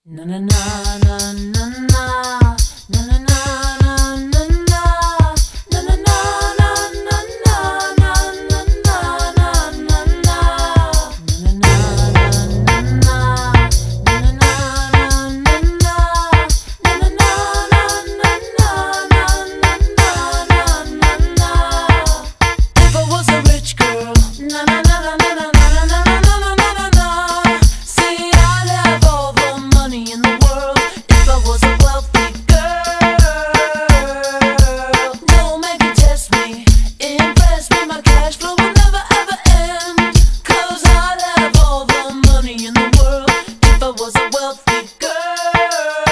Na na na na na na na na na na na na na na na na If I was a rich girl, na na na na na na na na na na na. See, I'd have all the money in the world if I was a wealthy girl. No man can test me, impress me. My cash flow will never ever end. 'Cause I'd have all the money in the world if I was a wealthy girl.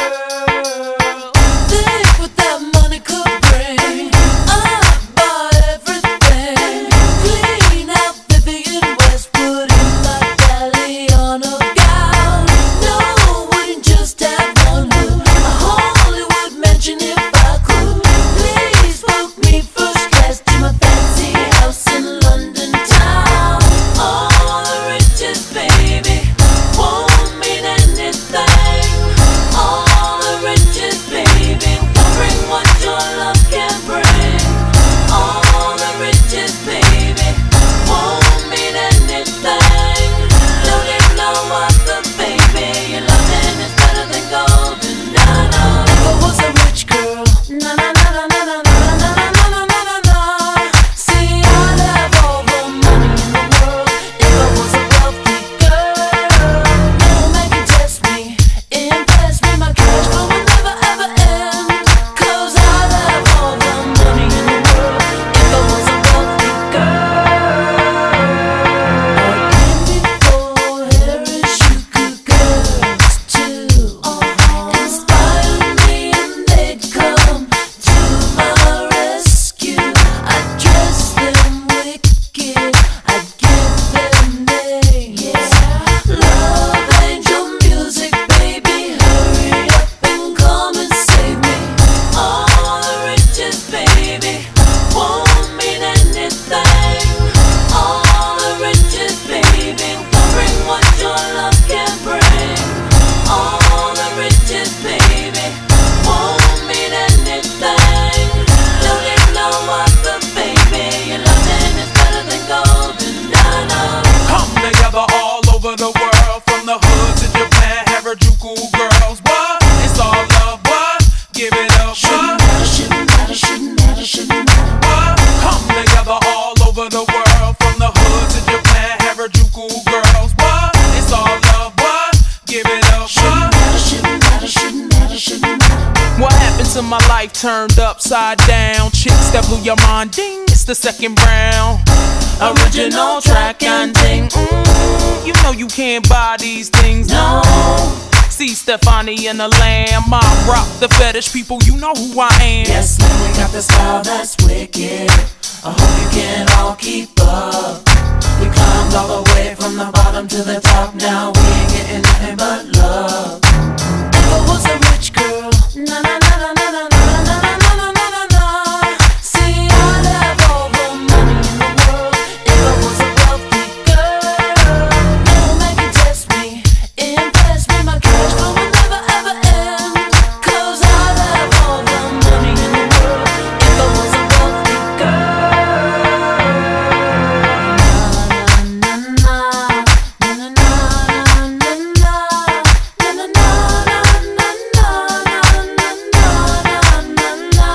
Think what that money could bring. I'd buy everything. Clean out Vivian Westwood in my Galliano gown. No, wouldn't just have one hood, a Hollywood mansion if I could. Please book me first class to my fancy house in London town. All the riches, baby, won't mean anything. All the riches, baby, won't bring what your love can bring. All the riches, baby, won't mean anything. Don't even know what the baby you're loving is better than gold. Na na. If I was a rich girl, na na na na na na na na na na na na na. See, I'd have all the money in the world if I was a wealthy girl. No man can test me, impress me. My cash flow will never ever end. 'Cause I'd have all the money in the world if I was a wealthy girl. Like before, Harris, you could girls too. Inspire me and they'd come to my rescue. I'd dress them wicked, I'd give them names. Love angel music, baby, hurry up and come and save me. All the riches, baby, won't mean anything. All the riches, baby, won't bring what your love can bring. All the riches, baby, won't mean anything. Don't even know what the baby you're loving is better than gold. Na na. Come together all over the world, from the hood to Japan, Harajuku girls. What? It's all love. What? Give it up. Shouldn't What? matter, shouldn't matter, shouldn't matter, shouldn't matter. What? Come together all over the world, from the hood to Japan, Harajuku girls. What? It's all love. What? Give it up. Shouldn't What? matter, shouldn't matter, shouldn't matter, shouldn't matter. What happened to my life turned upside down? Chicks that blew your mind, ding, it's the second round. Original track and ding, you know you can't buy these things, no. See Stefani and the Lamb, I rock the fetish people, you know who I am. Yes, man, we got the style that's wicked. I hope you can all keep up. We climbed all the way from the bottom to the top. Now we ain't getting nothing but love. If I was a rich girl, na na na na na na na na na na na na na. See, I'd have all the money in the world if I was a wealthy girl. No man can test me, impress me. My cash flow will never ever end. 'Cause I'd have all the money in the world if I was a wealthy girl. Na na na na na na na na na na na na na na na na.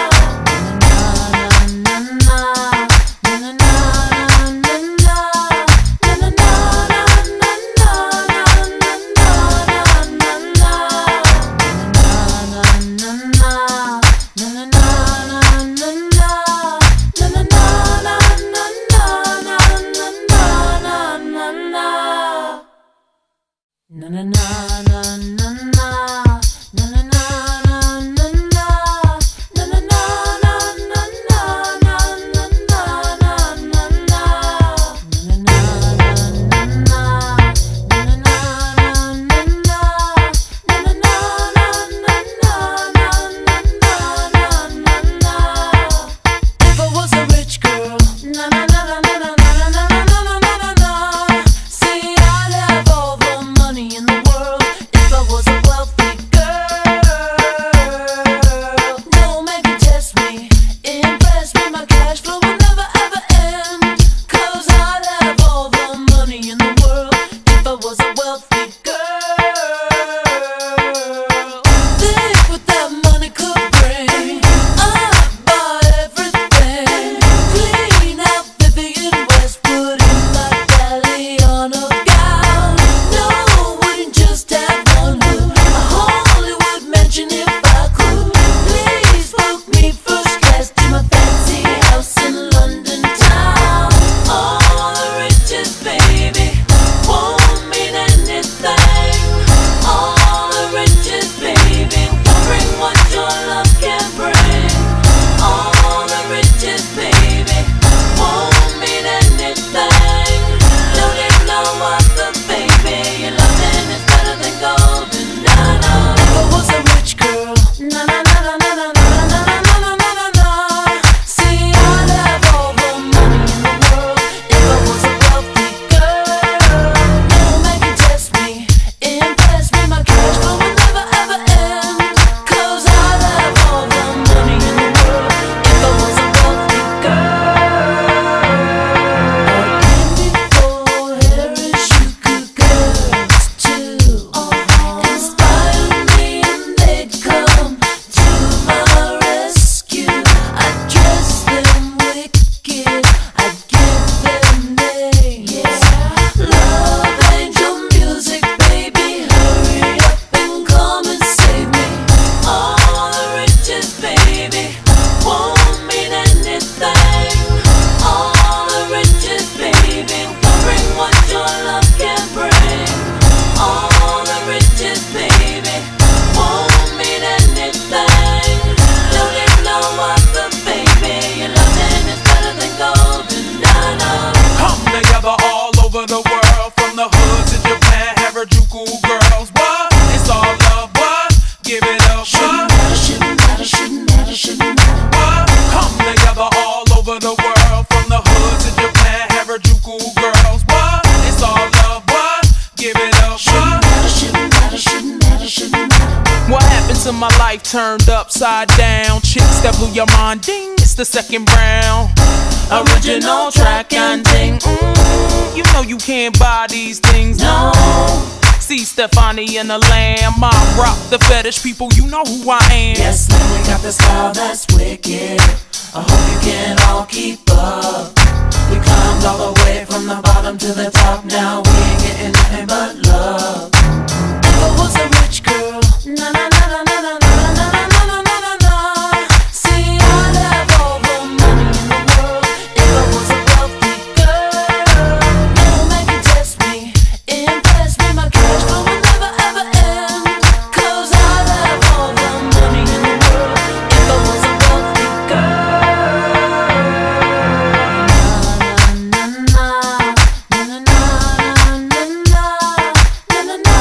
Na na na na na na na na na na na na na na na na na na If I was a rich girl, na na na na na na na na na na na na. See, I'd have all the money in the world if I was baby won't mean anything. Don't even know what the baby your loving is better than golden. Come together all over the world, from the hood to Japan, Harajuku girls. What? It's all love. What? Give it up. What? Shouldn't matter. What? Come together all over the world, from the hood to Japan, Harajuku girls. What? It's all love. What? Give it up. What? Shouldn't matter. What happened to my life turned upside down? Chicks that blew your mind, ding, it's the second round. Original track and ding. You know you can't buy these things, no. See Stefani and the Lamb, I rock the fetish people, you know who I am. Yes, man, we got the style that's wicked. I hope you can all keep up. We climbed all the way from the bottom to the top. Now we ain't getting nothing but love. If I was a rich girl, na na na na na na na na na na na na na. See, I'd have all the money in the world. If I was a wealthy girl, no man can test me, impress me. My cash flow will never ever end. 'Cause I'd have all the money in the world if I was a wealthy girl. Na na na na na na na na na na na.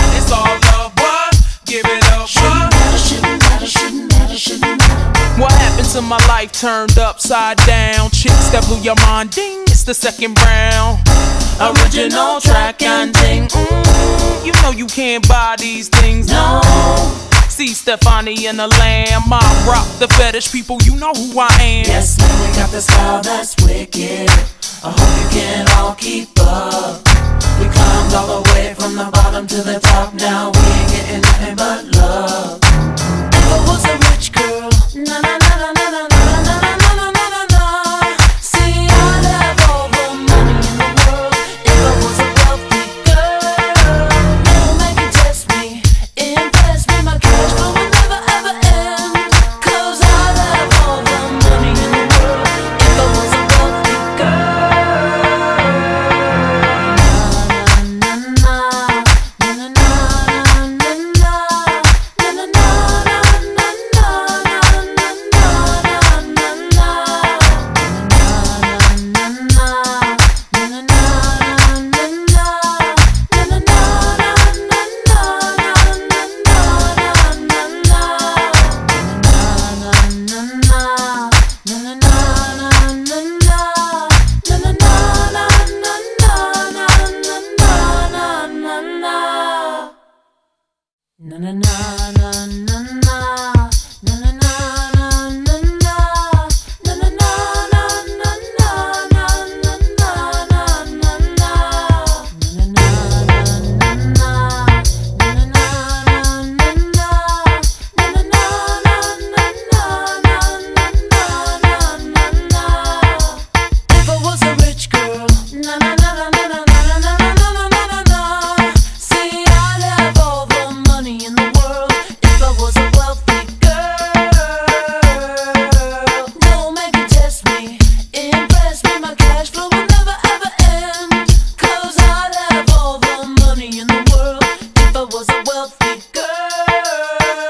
What happened? to my life turned upside down. Chicks that blew your mind, ding, it's the second round. Original track and ding, you know you can't buy these things, no. See Stefani and the Lamb, I rock the fetish people, you know who I am. Yes, man, we got the style that's wicked. I hope you can all keep up. We climbed all the way from the bottom to the top. Now we ain't getting nothing but love. If I was a rich girl, na na na na na na na na na na na na na. See, I'd have all the money in the world. If I was a wealthy girl, no man can test me, impress me. My cash flow will never ever end. 'Cause I'd have all the money in the world if I was a wealthy girl. Na na na na na na na na na na na na na na na na na na If I was a rich girl, na na na na na na na na na na na. See, I'd have all the money in the world if I was a wealthy girl. No man can test me, impress me. My cash flow will never ever end. 'Cause I'd have all the money in the world if I was a wealthy girl.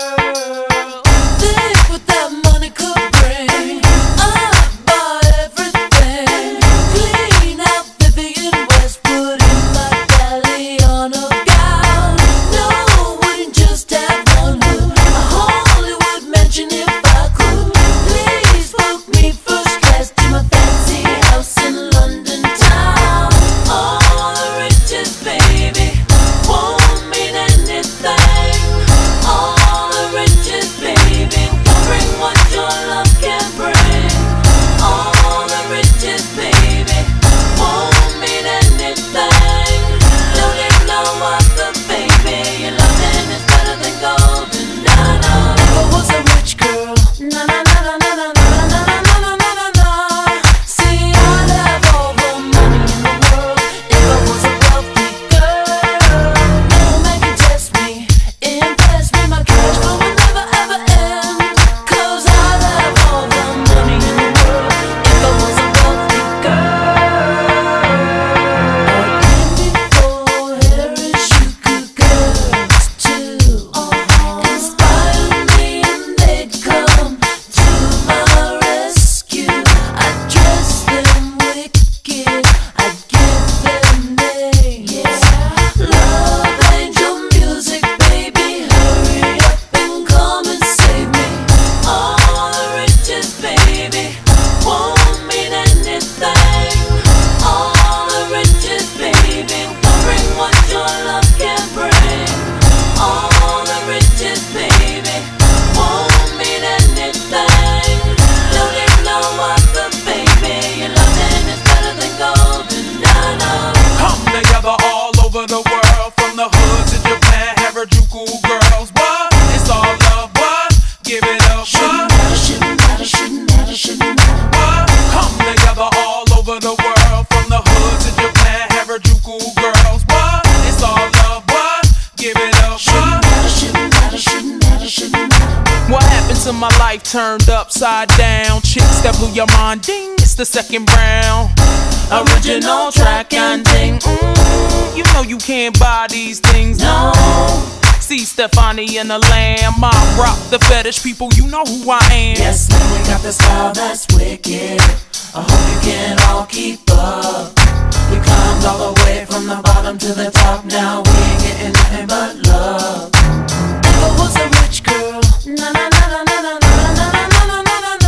Think what that money could bring. I'd buy everything. Clean out Vivian Westwood in my Galliano gown. No, wouldn't just have one wood. A Hollywood mansion if I could. Please book me first class to my fancy house in London town. All the riches, baby, won't mean anything. All the riches, baby, won't bring what your love can bring. All the riches, baby, won't mean anything. Don't even know what the baby your loving is better than gold. Na na. If I was a rich girl, na na na na na na na na na na na na na. See, I'd have all the money in the world if I was a wealthy girl. No man can test me, impress me. My cash flow will never ever end. 'Cause I'd have all the money in the world if I was a wealthy girl. Before Harris, you could girls too. Inspire me and they'd come to my rescue. I'd dress them wicked, I'd give them names. Love angel music, baby, hurry up and come and save me. All the riches, baby, won't mean anything. All the riches, baby, won't bring what your love can bring. All the riches, baby, won't mean anything. Don't even know what the baby your loving is better than gold. Na na. Come together all over the world, from the hood to Japan, Harajuku girls. What? It's all love, what? Give it up, Shouldn't what? matter, shouldn't matter, shouldn't matter, shouldn't matter. What? Come together all over the world, from the hood to Japan, Harajuku girls. What? It's all love, what? Give it up, Shouldn't what? matter, shouldn't matter, shouldn't matter, shouldn't matter. What happened to my life turned upside down? Chicks that blew your mind, ding, it's the second round. Original track and ding, you know you can't buy these things, no. See Stefani and the Lamb, I rock the fetish people, you know who I am. Yes, man, we got the style that's wicked. I hope you can all keep up. We climbed all the way from the bottom to the top. Now we ain't getting nothing but love. If I was a rich girl, na na na na na na na na na na na na.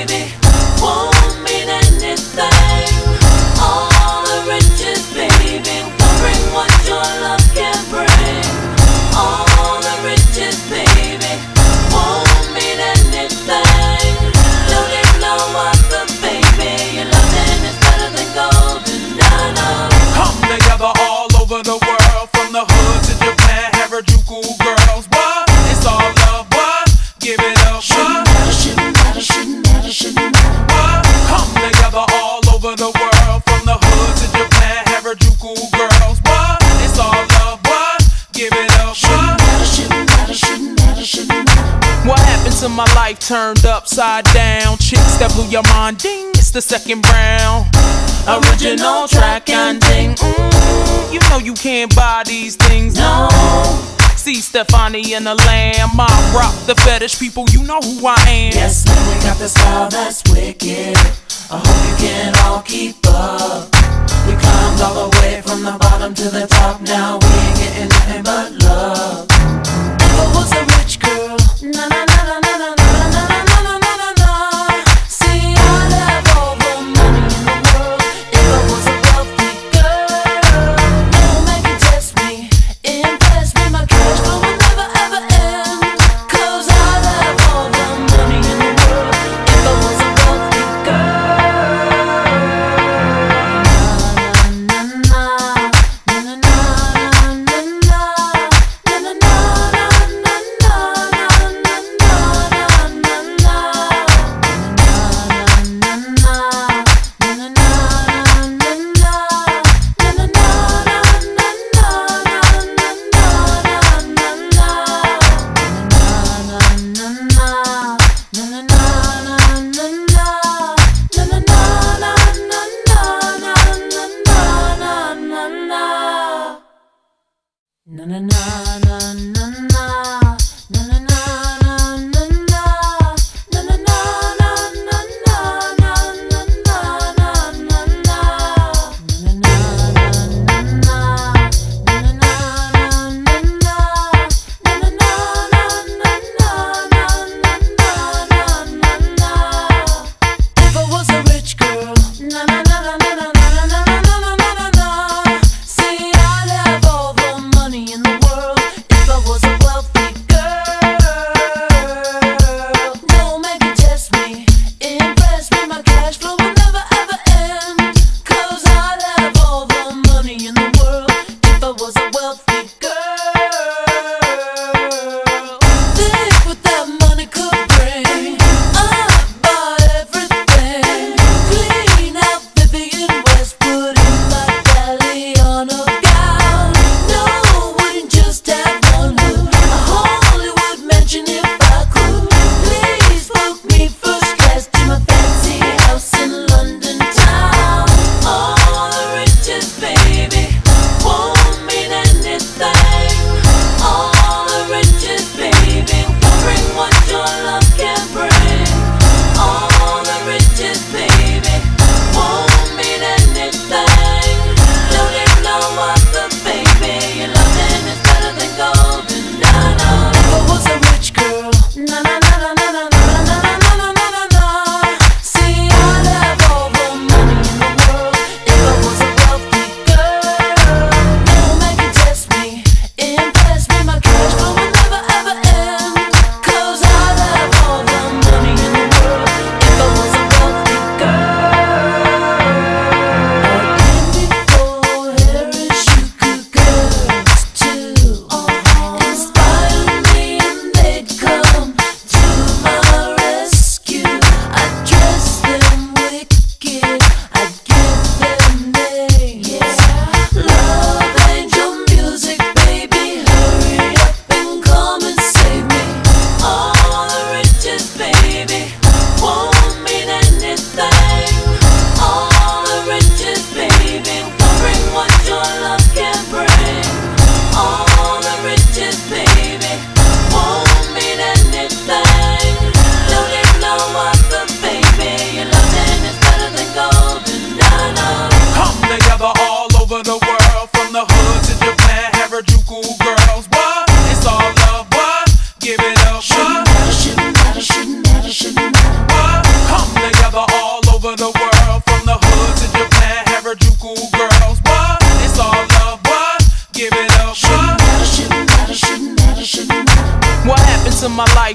baby won't mean anything. All the riches, baby, won't bring what your love can bring. All the riches, baby, won't mean anything. Don't need no other, baby. Your loving is better than gold, and I know. Come together all over the world, from the hood to Japan, Harajuku girls. What? It's all love. What? Give it up. Shouldn't matter, shouldn't matter, shouldn't matter, shouldn't matter. What? Come together all over the world, from the hood to Japan, Harajuku girls. What? It's all love. What? Give it up. Shouldn't matter, shouldn't matter, shouldn't matter, shouldn't matter. What happened to my life turned upside down? Chicks that blew your mind, ding, it's the second round. Original track and ding, you know you can't buy these things, no. See Stefani and the Lamb, I rock the fetish people, you know who I am. Yes, man, we got the style that's wicked. I hope you can all keep up. We climbed all the way from the bottom to the top. Now we ain't getting nothing but love. If I was a rich girl, na na na na na na na na na na na na na. See, I'd have all the money in the world. If I was a wealthy girl, no man can test me, impress me. My cash flow will never ever end. 'Cause I'd have all the money in the world if I was a wealthy girl.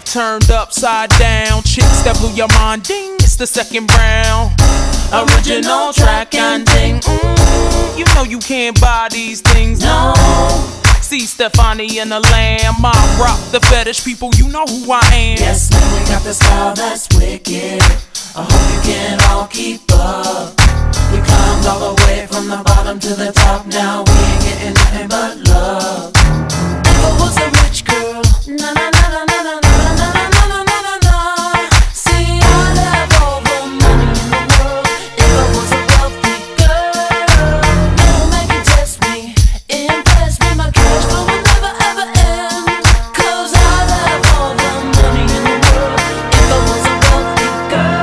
turned upside down. Chicks that blew your mind, ding, it's the second round. Original track and ding. You know you can't buy these things, no. See Stefani and the Lamb, I rock the fetish people, you know who I am. Yes, man, we got the style that's wicked. I hope you can all keep up. We climbed all the way from the bottom to the top. Now we ain't getting nothing but love. If I was a rich girl, na na na na na na na na na na na na na. See, I'd have all the money in the world. If I was a wealthy girl, no man can test me, impress me. My cash flow will never ever end. 'Cause I'd have all the money in the world if I was a wealthy girl.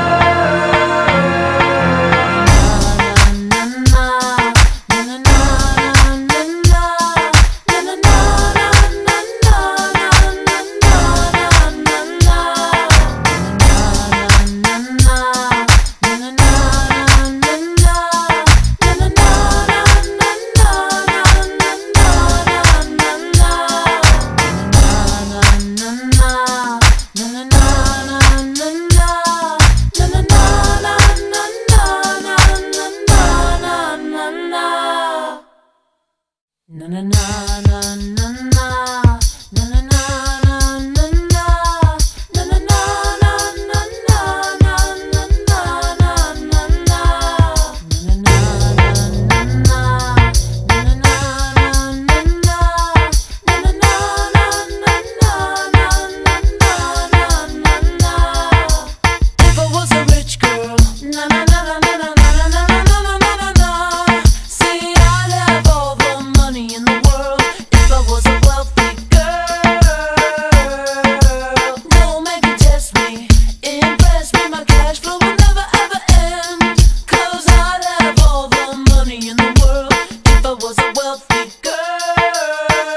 Na na na na na na na na na na na na na na na If I was a rich girl, na na na na na na na na na na na. See, I'd have all the money in the world if I was a wealthy girl. No man can test me, impress me. My cash flow will never ever end. 'Cause I'd have all the money in the world if I was a wealthy girl.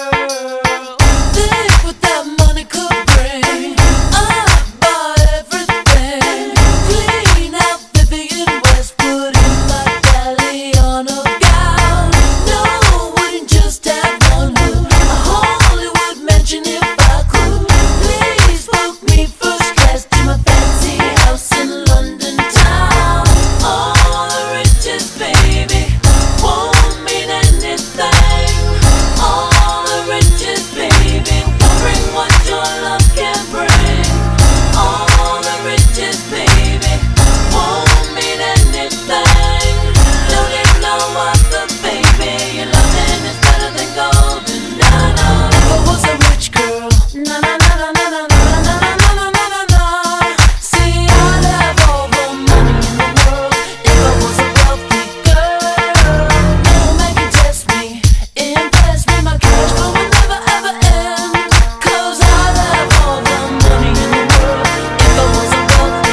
Think what that money could bring. I'd buy everything. Clean out Vivian Westwood in my Galliano gown. No, wouldn't just have one hood, a Hollywood mansion if I could. Please book me first class to my fancy house in London town. All the riches, baby, won't mean anything. All the riches, baby, won't bring what your love can bring. All the riches, baby, won't mean anything. Don't even know what the baby your loving is better than gold. Na na. If I was a rich girl, na na na na na na na na na na na na. See, I'd have all the money in the world if I was a wealthy girl. No man can test me, impress me. My cash flow will never ever end. 'Cause I'd have all the money in the world if I was a wealthy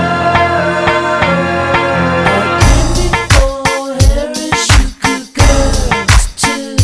girl. Again before Harris, you could girls too.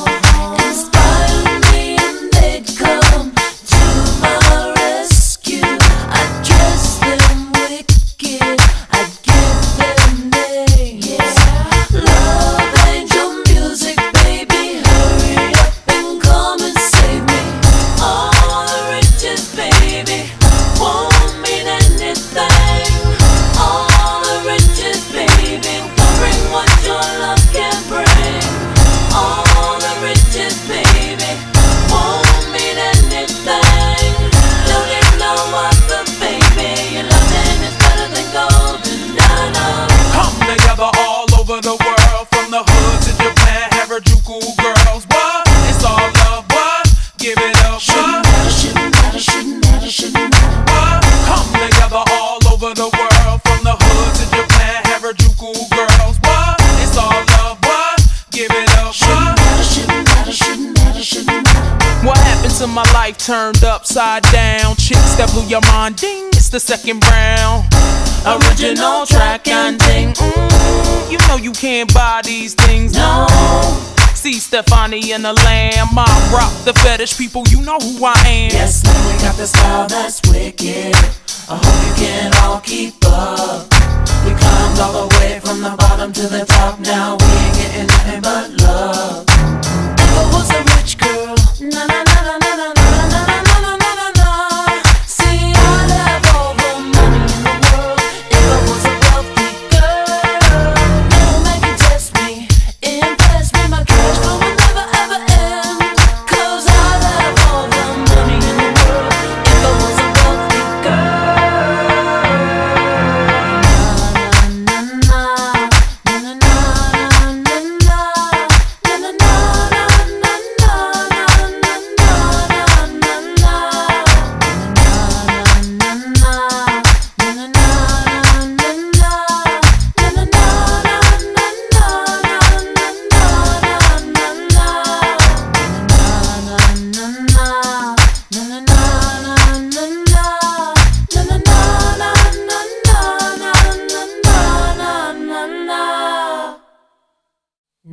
Inspire me and they'd come to my rescue. I'd dress them wicked, I'd give them names. Love angel music, baby, hurry up and come and save me. All the riches, baby, won't mean anything. All the riches, baby, won't bring what your love can bring. All the riches, baby, won't mean anything. Don't even know what the baby your loving is better than gold. Na na. Come together all over the world, from the hood to Japan, Harajuku girls. What? It's all love, what? Give it up, Shouldn't what? matter, shouldn't matter, shouldn't matter, shouldn't matter. What? Come together all over the world, from the hood to Japan, Harajuku girls. What? It's all love, what? Give it up, Shouldn't what? matter, shouldn't matter, shouldn't matter, shouldn't matter. What happened to my life turned upside down? Chicks that blew your mind, ding, it's the second round. Original track and ding. You know you can't buy these things, no. See Stefani and the Lamb, I rock the fetish people, you know who I am. Yes, man, we got the style that's wicked. I hope you can all keep up. We climbed all the way from the bottom to the top. Now we ain't getting nothing but love. If I was a rich girl, na na na na na na na na na na na na.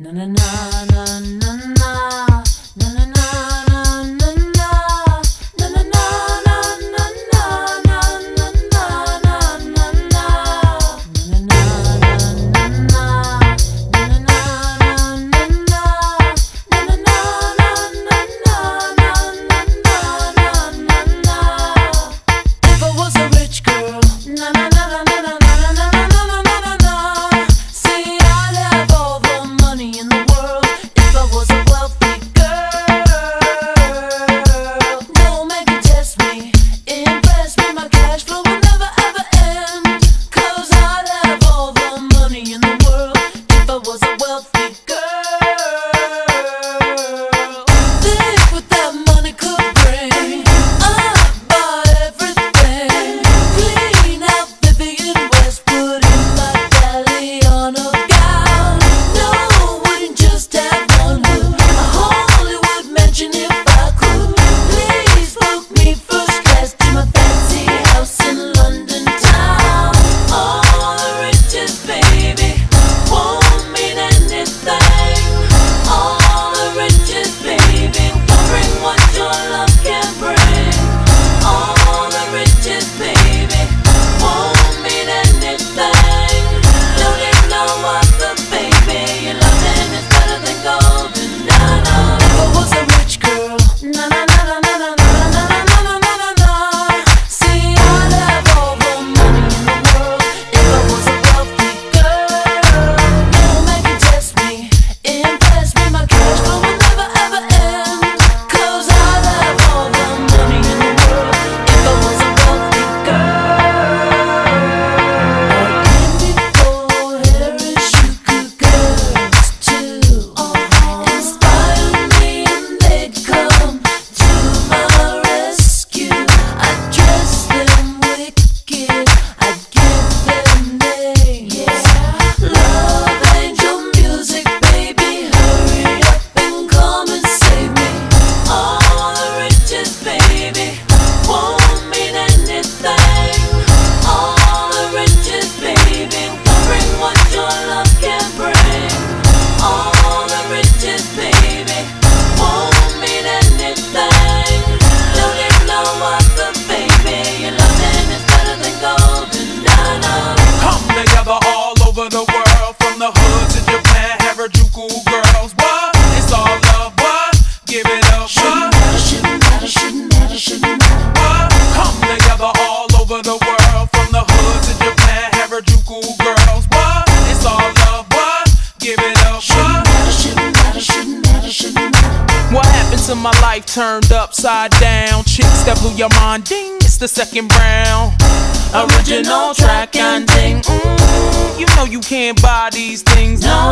To my life turned upside down. Chicks that blew your mind, ding, it's the second round. Original track and ding. You know you can't buy these things, no.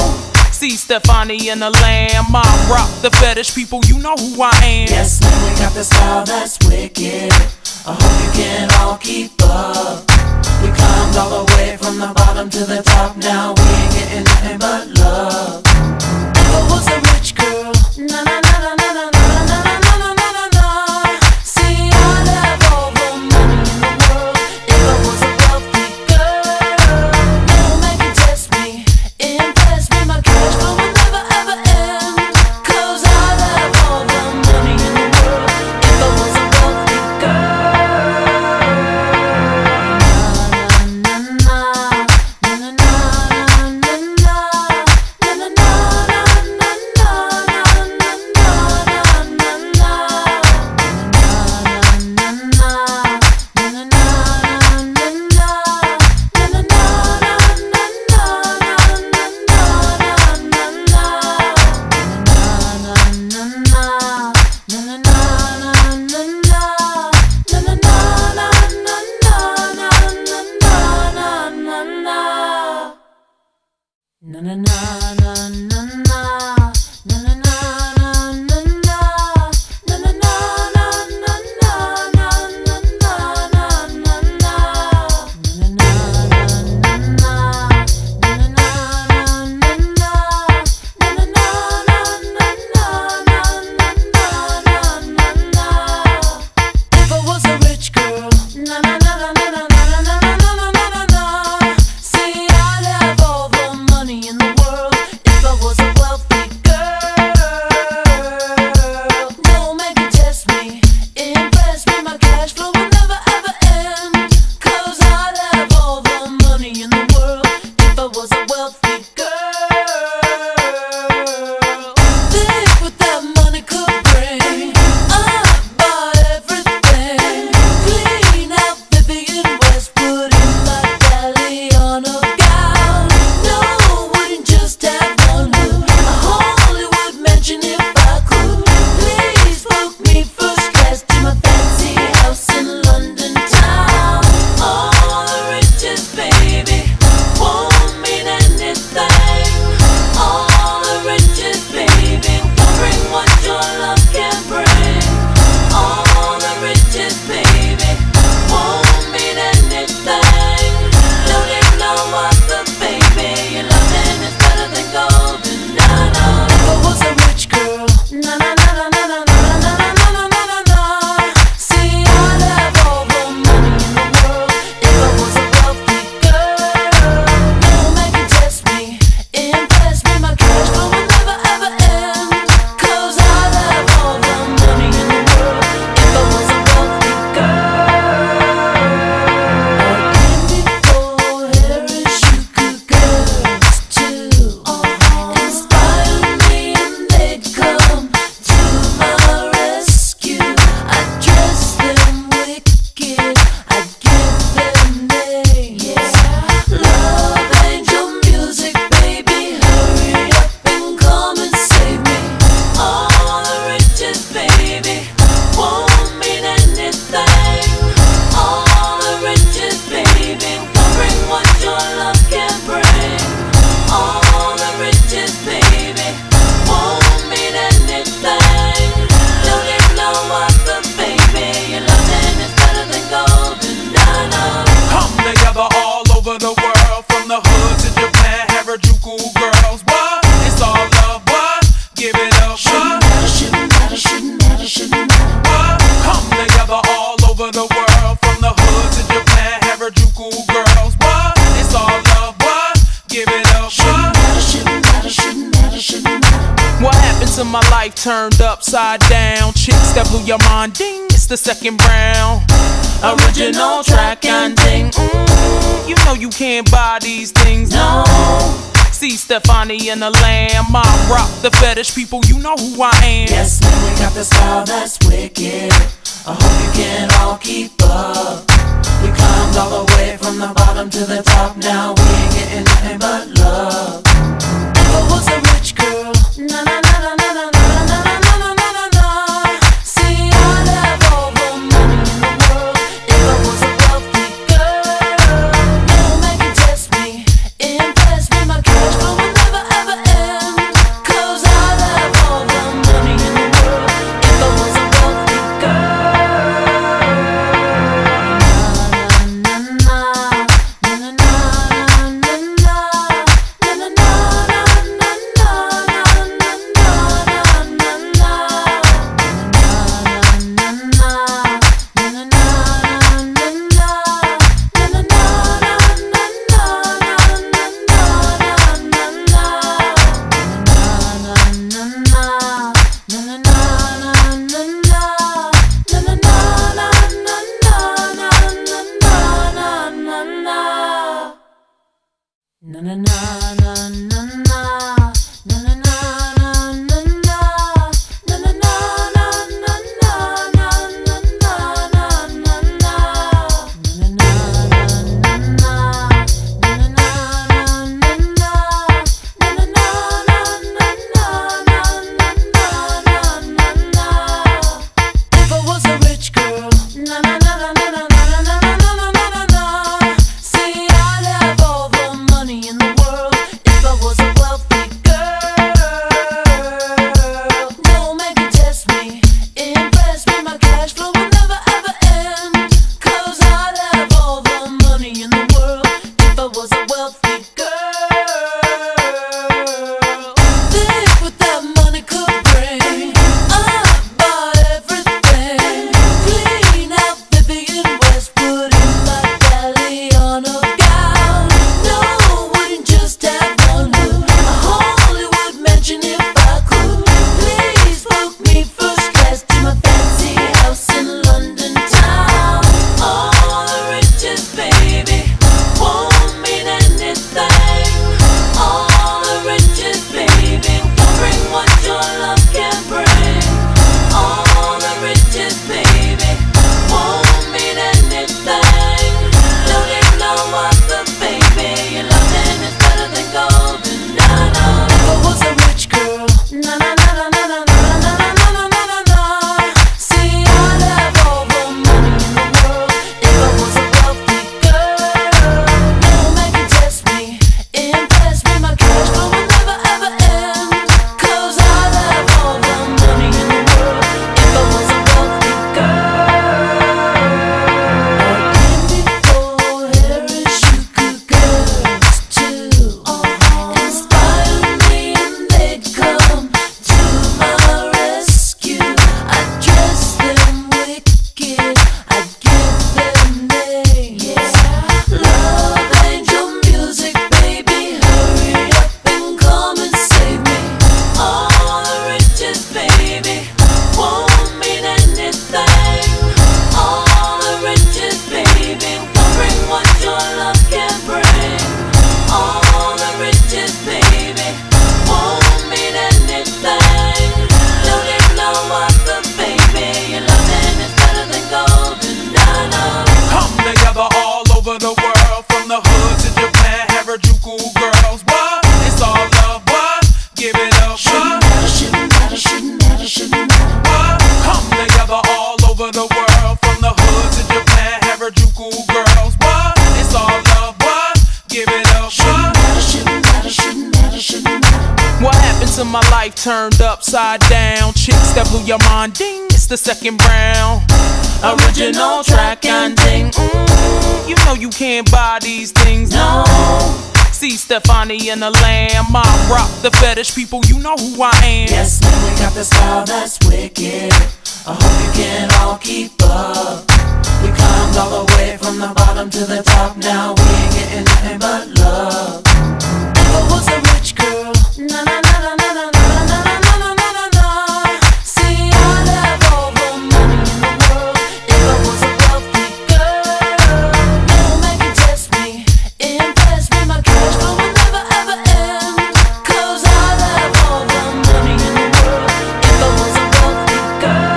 See Stefani and the Lamb, I rock the fetish people, you know who I am. Yes, man, we got the style that's wicked. I hope you can all keep up. We climbed all the way from the bottom to the top. Now we ain't getting nothing but love. If I was a rich girl, na na na na na na na na na na na na. See, I'd have all the money in the world. If I was a wealthy girl, no man can test me, impress me. My cash flow will never ever end. 'Cause I'd have all the money in the world if I was a wealthy girl. Na na na na na na na na na na. Na na na na na na na na na. If I was over the world, from the hood to Japan, Harajuku girls. What? It's all love. What? Give it up. What? Shouldn't matter, shouldn't matter, shouldn't matter. What? Come together all over the world, from the hood to Japan, Harajuku girls. What? It's all love. What? Give it up. What? Shouldn't matter, shouldn't matter, shouldn't matter. What happened to my life turned upside down? Chicks that blew your mind, ding, it's the second round. Original track and ding, you know you can't buy these things, no. See Stefani and the Lamb, I rock the fetish people, you know who I am. Yes, man, we got the style that's wicked. I hope you can all keep up. We climbed all the way from the bottom to the top. Now we ain't getting nothing but love. If I was a rich girl, na na na na na na na na na na na na. See, I'd have all the money in the world. If I was a wealthy girl, no man can test me, impress me. My cash flow will never ever end. 'Cause I'd have all the money in the world if I was a wealthy girl. Na na na na na na na na na na na. Na na na na na na na na na na na na na na na If I was a rich girl, na na na na na na na na na na na. See, I'd have all the money in the world if I was a wealthy girl. No man can test me, impress me. My cash flow will never ever end. 'Cause I'd have all the money in the world if I was a wealthy girl. Think what that money could bring. I'd buy everything. Clean out Vivian Westwood in my Galliano gown. No, wouldn't just have one look. A Hollywood mansion if I could. Please book me first class to my fancy house in London town. All the riches, baby, won't mean anything. All the riches, baby, won't bring what your love can bring. All the riches, baby, won't mean anything. Don't even know what the baby your loving is better than golden. No, no. If I was a rich girl, na na na na na na na na na na na na. See, I'd have all the money in the world if I was a wealthy girl. No man can test me, impress me. My cash flow will never ever end. 'Cause I'd have all the money in the world if I was a wealthy girl. Again before Harajuku girls too inspired me and they'd come to my rescue. I'd dress them wicked, I'd give them names. Love angel music, baby, hurry up and come and save me. All the riches, baby, won't mean anything. All the riches, baby, won't bring what your love can bring. All the riches, baby, won't mean anything. Don't even know what the baby your loving is better than golden. No, no. Come together all over the world, from the hood to Japan, Harajuku girls. What? It's all love. What? Give it up. What? Shouldn't matter, shouldn't matter, shouldn't matter. What? Come together all over the world, from the hood to Japan, Harajuku girls. What? It's all love. What? Give it up. What? Shouldn't matter, shouldn't matter, shouldn't matter. What happened to my life turned upside down? Chicks that blew your mind, ding, it's the second round. Original track and ding. You know you can't buy these things, no. See Stefani and the Lamb, I rock the fetish people, you know who I am. Yes, man, we got the style that's wicked. I hope you can all keep up. We climbed all the way from the bottom to the top. Now we ain't getting nothing but love. If I was a rich girl, na na na na na na na na na na na na na. See, I'd have all the money in the world. If I was a wealthy girl, no man can test me, impress me. My cash flow will never ever end. 'Cause I'd have all the money in the world if I was a wealthy girl.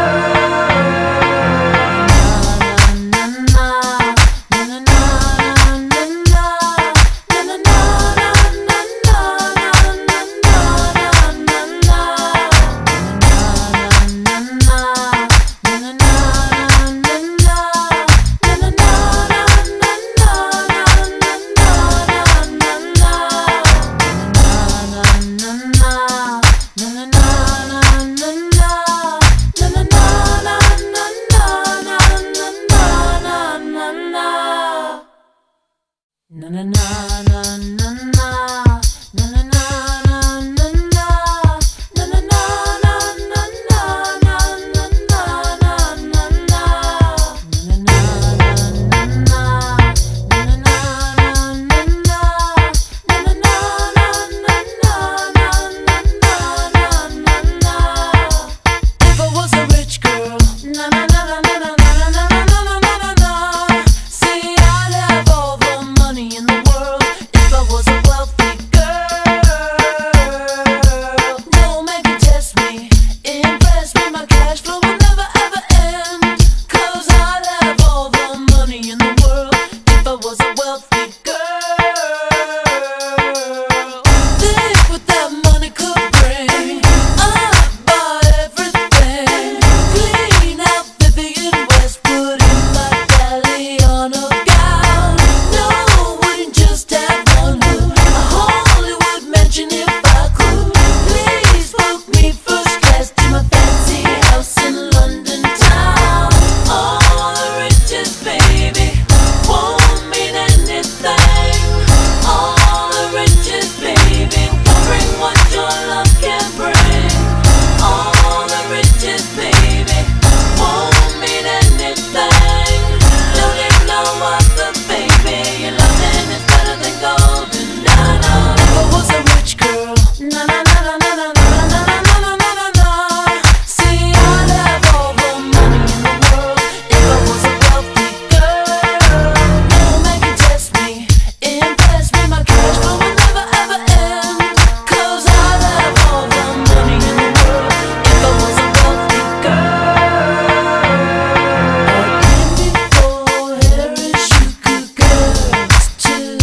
Na na na na na na na na na na na na na na na na na na If I was a rich girl, na na na na na na na na na na na. See, I'd have all the money in the world if I was a wealthy girl. No man can test me, impress me. My cash flow will never ever end. 'Cause I'd have all the money in the world if I was a wealthy girl. Think what that money could bring. I'd buy everything. Clean out Vivian Westwood in my Galliano gown. No, wouldn't just have one wood. A Hollywood mansion if I could. Please book me first class to my fancy house in London town. All the riches, baby, won't mean anything. All the riches, baby, won't bring what your love can bring. All the riches, baby, won't mean anything. Don't even know what the baby your loving is better than gold. Na na. If I was a rich girl, na na na na na na na na na na na na. See, I'd have all the money in the world if I was a wealthy girl. No man can test me, impress me. My cash flow will never ever end. 'Cause I'd have all the money in the world if I was a wealthy girl. Again before Harris, you could girls too.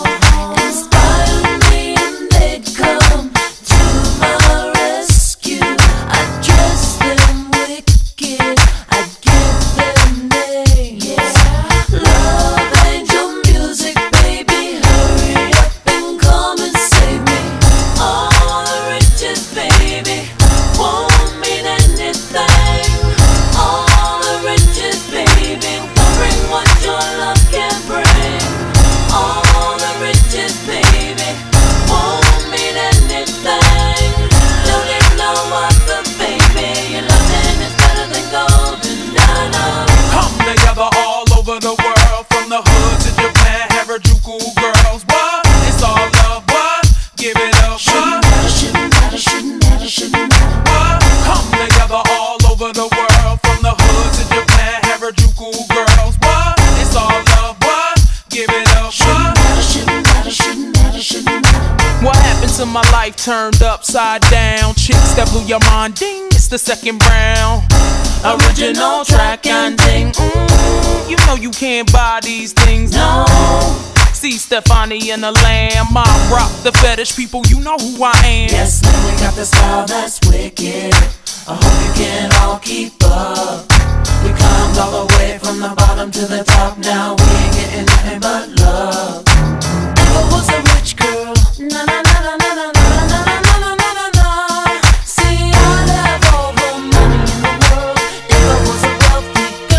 Inspire me and they'd come to my rescue. I'd dress them wicked, I'd give them names. Love angel music, baby, hurry up and come and save me. All the riches, baby, won't mean anything. All the riches, baby, won't bring what your love can bring. All the riches, baby, won't mean anything. Don't even know what the baby your loving is better than gold. Na na. Come together all over the world, from the hood to Japan, Harajuku girls. What? It's all love, what? Give it up, what? Shouldn't matter, shouldn't matter, shouldn't matter. What? Come together all over the world, from the hood to Japan, Harajuku girls. What? It's all love, what? Give it up, what? Shouldn't matter, shouldn't matter, shouldn't matter. What happened to my life turned upside down? Chicks that blew your mind, ding, it's the second round. Original track and ding. You know you can't buy these things, no. See Stefani and the Lamb, I rock the fetish people, you know who I am. Yes, man, we got the style that's wicked. I hope you can all keep up. We climbed all the way from the bottom to the top. Now we ain't getting nothing but love. If I was a rich girl, na na na na na na na na na na na na. See, I'd have all the money in the world if I was a wealthy girl.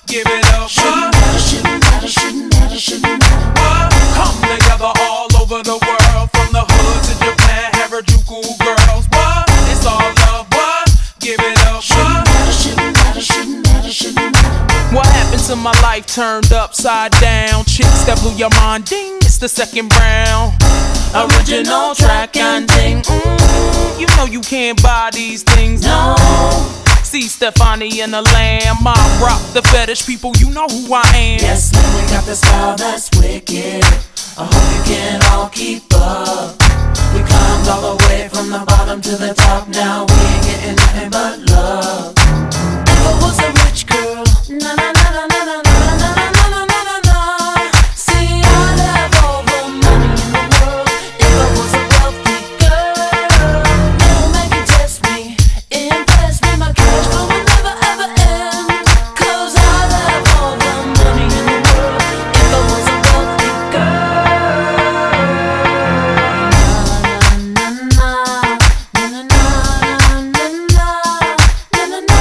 Give it up, what? What? Come together all over the world, from the hood to Japan, Harajuku girls. What? It's all love, what? Give it up, what? What happened to my life turned upside down? Chicks that blew your mind, ding, it's the second round. Original track and ding, you know you can't buy these things, no. See Stefani and the Lamb, I rock the fetish people, you know who I am. Yes, man, we got the style that's wicked. I hope you can all keep up. We climbed all the way from the bottom to the top. Now we ain't getting nothing but love. If I was a rich girl, na na na na na na na na na na na na. See, I'd have all the money in the world. If I was a wealthy girl, no man can test me, impress me. My cash flow will never ever end. 'Cause I'd have all the money in the world if I was a wealthy girl. Na na na na na na na na na na.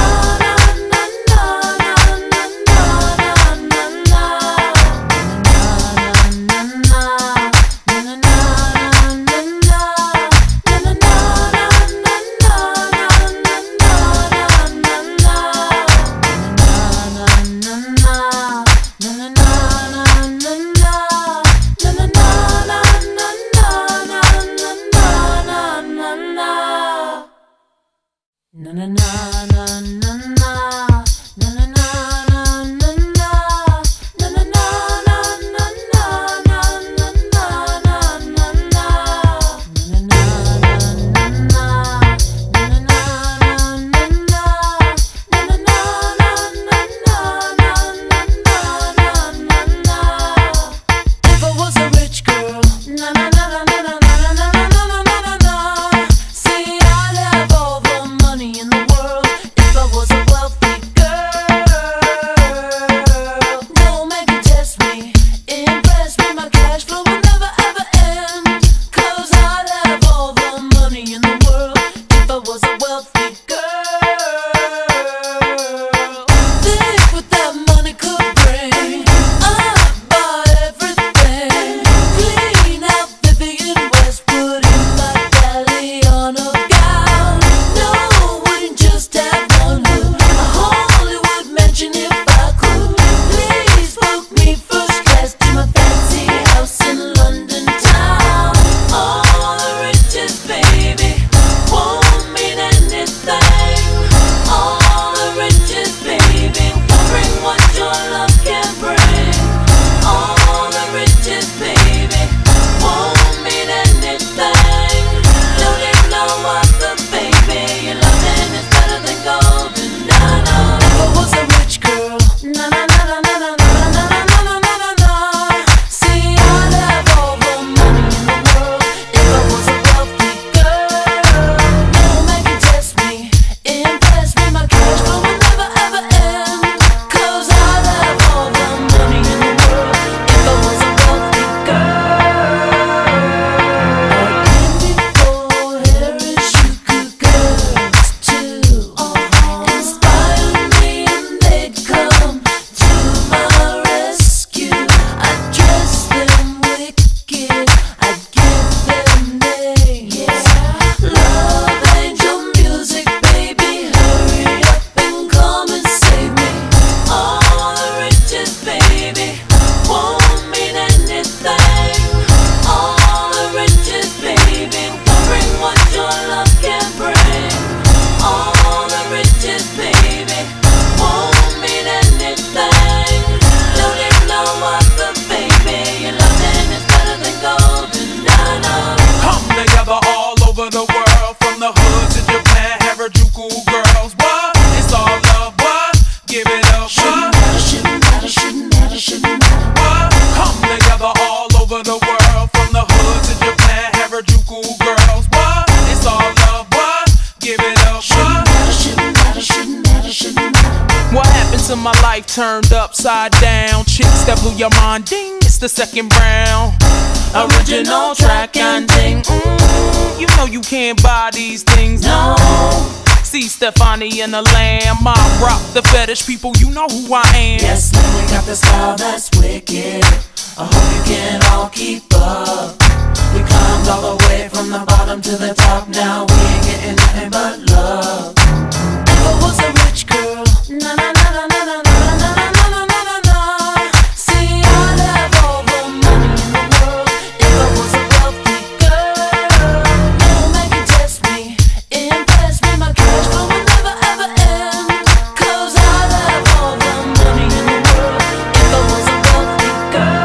To my life turned upside down. Chicks that blew your mind, ding, it's the second round. Original track and ding, you know you can't buy these things, no. See Stefani and the Lamb. I rock the fetish people, you know who I am. Yes, man, we got the style that's wicked. I hope you can all keep up. We climbed all the way from the bottom to the top. Now we ain't getting nothing but love. If I was a rich girl, na na na na na na na na na na na na na. See, I'd have all the money in the world. If I was a wealthy girl, no man can test me, impress me. My cash flow will never ever end. 'Cause I'd have all the money in the world if I was a wealthy girl.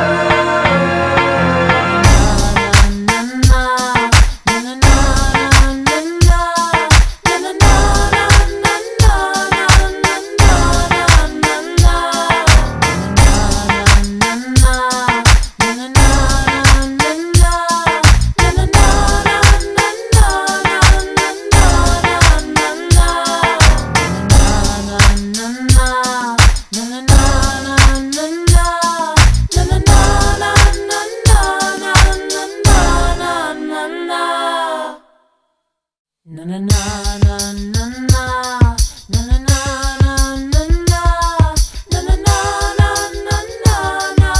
Na na na na na na na na na na na na na na na na na na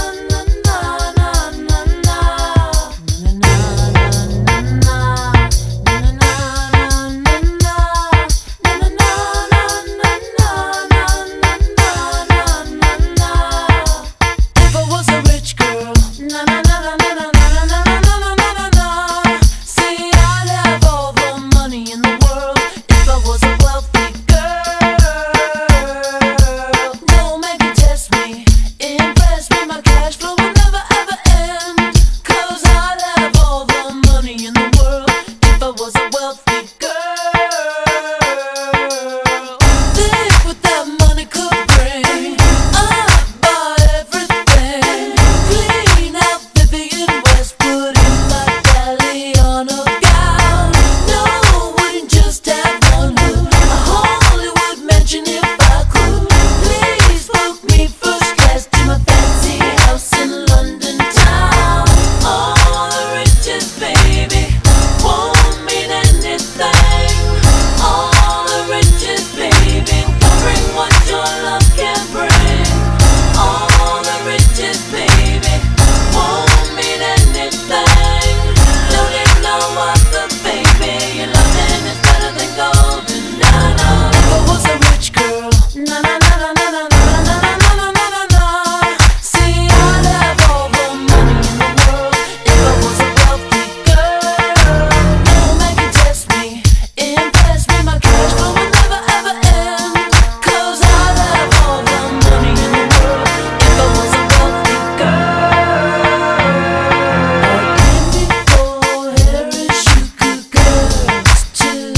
If I was a rich girl, na na na na na na na na na na na. See, I'd have all the money in the world if I was a wealthy girl. No man can test me, impress me. My cash flow will never ever end. 'Cause I'd have all the money in the world if I was a wealthy girl. Think what that money could bring. I'd buy everything. Clean out Vivian Westwood in my Galliano gown. No, wouldn't just have one hood. A Hollywood mansion if I could. Please book me first class to my fancy house in London town. All the riches, baby, won't mean anything. All the riches, baby, won't bring what your love can bring. All the riches, baby, won't mean anything. Don't even know what the baby your loving is better than gold. Na na. If I was a rich girl, na na na na na na na na na na na na. See, I'd have all the money in the world if I was a wealthy girl. No man can test me, impress me. My cash flow will never ever end. 'Cause I'd have all the money in the world if I was a wealthy girl. I came before Harry Sugar girls too.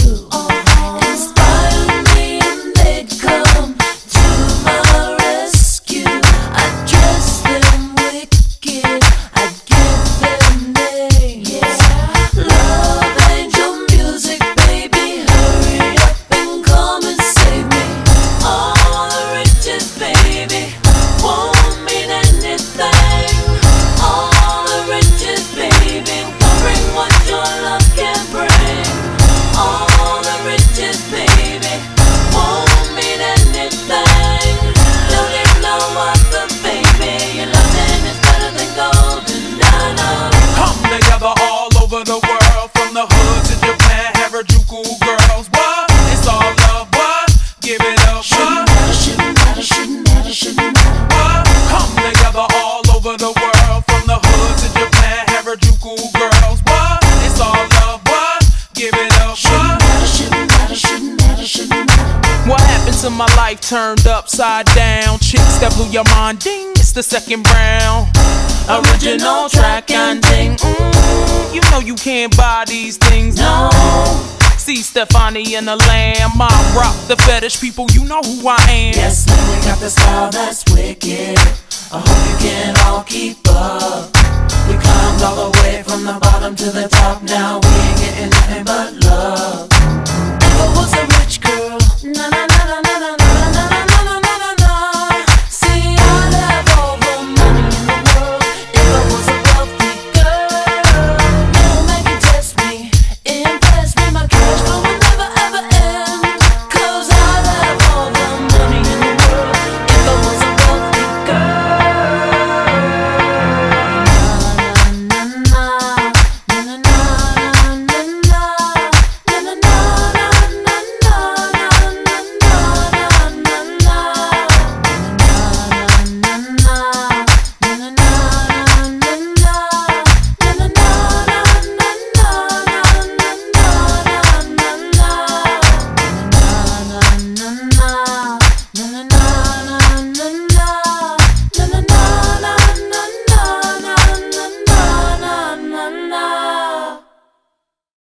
Inspired me and they'd come to my rescue. I'd dress them wicked, I'd give them names. Love angel music, baby, hurry up and come and save me. All the riches, baby, won't mean anything. All the riches, baby, won't bring what your love can bring. All the riches, baby, won't mean anything. Don't even know what the baby your loving is better than gold. Na na. Come together all over the world, from the hood to Japan, Harajuku girls. What? It's all love, what? Give it up, Shouldn't what? matter, shouldn't matter, shouldn't matter, shouldn't matter. What? Come together all over the world, from the hood to Japan, Harajuku girls. What? It's all love, what? Give it up, Shouldn't what? matter, shouldn't matter, shouldn't matter, shouldn't matter. What happened to my life turned upside down? Chicks that blew your mind, ding, it's the second round. Original track and ding, you know you can't buy these things, no. See Stefani and the Lamb. I rock the fetish people, you know who I am. Yes, man, we got the style that's